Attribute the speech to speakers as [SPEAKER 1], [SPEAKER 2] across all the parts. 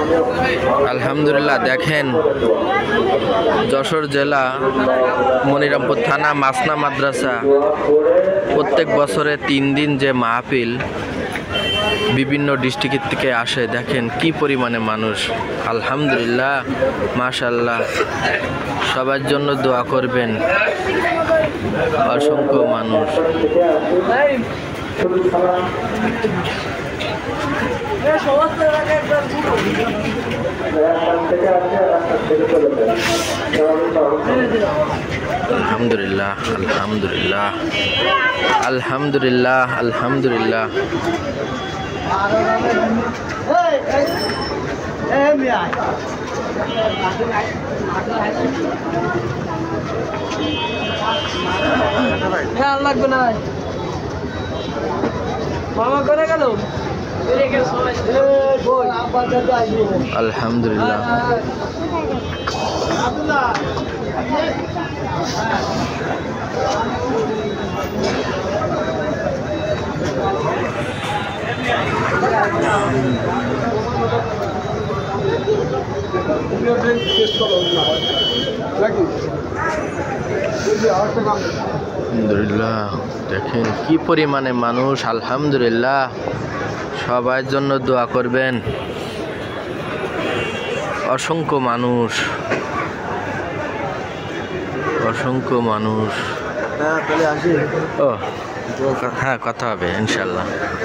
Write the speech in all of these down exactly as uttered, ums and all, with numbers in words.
[SPEAKER 1] আলহামদুলিল্লাহ, দেখেন যশোর জেলা মনিরামপুর থানা মাসনা মাদ্রাসা প্রত্যেক বছরে তিন দিন যে মাহফিল বিভিন্ন ডিস্ট্রিক্ট থেকে আসে, দেখেন কি পরিমাণে মানুষ। আলহামদুলিল্লাহ, মাশাআল্লাহ, সবার জন্য দোয়া করবেন। অসংখ্য মানুষ। আলহামদুলিল্লাহ, আলহামদুলিল্লাহ, আলহামদুলিল্লাহ, আলহামদুলিল্লাহ।
[SPEAKER 2] লাগবে না মামা করে গেল।
[SPEAKER 1] আলহামদুলিল্লাহ, আলহামদুলিল্লাহ, দেখেন কি পরিমাণে মানুষ। আলহামদুলিল্লাহ, সবার জন্য দোয়া করবেন। অসংখ্য মানুষ, অসংখ্য মানুষ। ও হ্যাঁ, কথা হবে ইনশাল্লাহ।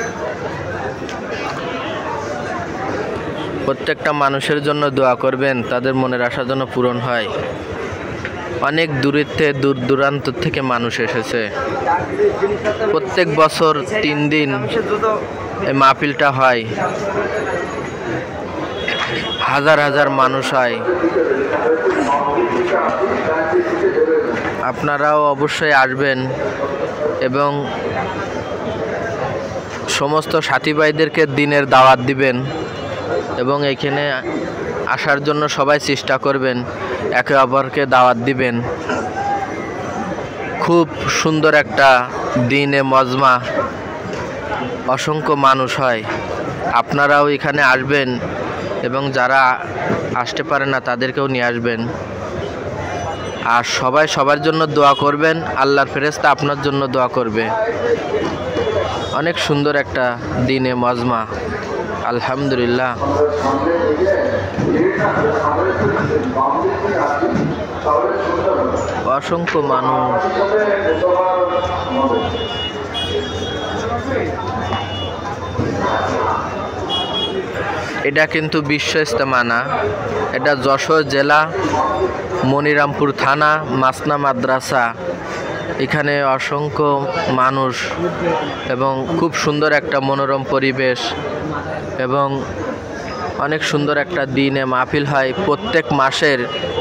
[SPEAKER 1] প্রত্যেকটা মানুষের জন্য দোয়া করবেন, তাদের মনের আশা যেন পূরণ হয়। অনেক দূরেতে দূর দূরান্ত থেকে মানুষ এসেছে। প্রত্যেক বছর তিন দিন এই মাহফিলটা হয়, হাজার হাজার মানুষ হয়। আপনারাও অবশ্যই আসবেন এবং সমস্ত সাথী ভাইদেরকে দিনের দাওয়াত দিবেন এবং এখানে আসার জন্য সবাই চেষ্টা করবেন, একে অপরকে দাওয়াত দিবেন। খুব সুন্দর একটা দিনে মজমা, অসংখ্য মানুষ হয়। আপনারাও এখানে আসবেন এবং যারা আসতে পারে না তাদেরকেও নিয়ে আসবেন। আর সবাই সবার জন্য দোয়া করবেন, আল্লাহর ফেরেশতা আপনার জন্য দোয়া করবে। অনেক সুন্দর একটা দিনে মজমা। আলহামদুলিল্লাহ, অসংখ্য মানুষ। এটা কিন্তু বিশ্ব ইজতেমা না, এটা যশোর জেলা মনিরামপুর থানা মাসনা মাদ্রাসা। এখানে অসংখ্য মানুষ এবং খুব সুন্দর একটা মনোরম পরিবেশ এবং অনেক সুন্দর একটা দিনে মাহফিল হয়। প্রত্যেক মাসের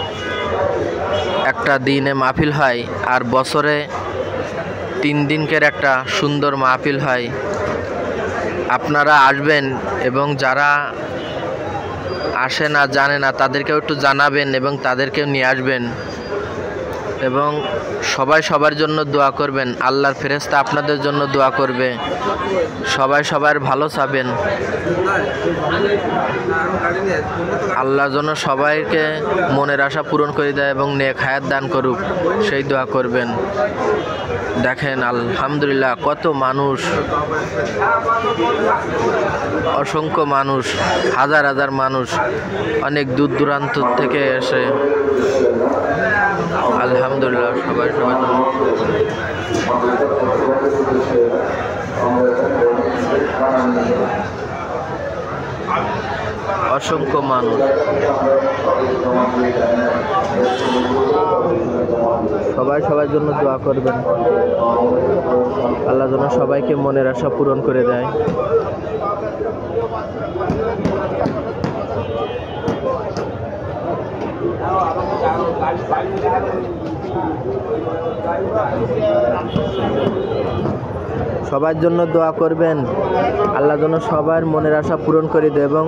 [SPEAKER 1] একটা দিনে মাহফিল হয় আর বছরে তিন দিনকের একটা সুন্দর মাহফিল হয়। আপনারা আসবেন এবং যারা আসে না, জানে না, তাদেরকেও একটু জানাবেন এবং তাদেরকেও নিয়ে আসবেন এবং সবাই সবার জন্য দোয়া করবেন। আল্লাহর ফেরেশতা আপনাদের জন্য দোয়া করবে। সবাই সবার ভালো চাবেন। আল্লাহ যেন সবাইকে মনের আশা পূরণ করে দেয় এবং নেক হায়াত দান করুক, সেই দোয়া করবেন। দেখেন আলহামদুলিল্লাহ, কত মানুষ, অসংখ্য মানুষ, হাজার হাজার মানুষ অনেক দূর দূরান্ত থেকে এসে। আলহামদুলিল্লাহ, সবাই সবাই অসংখ্য মানুষ। সবাই সবার জন্য দোয়া করবেন, আল্লাহ যেন সবাইকে মনের আশা পূরণ করে দেয়। সবার জন্য দোয়া করবেন, আল্লাহ যেন সবার মনের আশা পূরণ করে দেয় এবং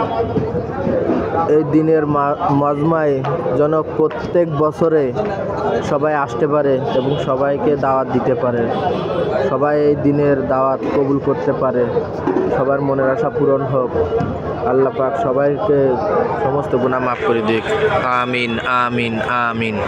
[SPEAKER 1] এই দিনের মজমায় যেন প্রত্যেক বছরে সবাই আসতে পারে এবং সবাইকে দাওয়াত দিতে পারে, সবাই এই দিনের দাওয়াত কবুল করতে পারে, সবার মনের আশা পূরণ হোক। আল্লাহ পাক সবাইকে সমস্ত গুনাহ মাফ করে দিক। আমিন আমিন আমিন।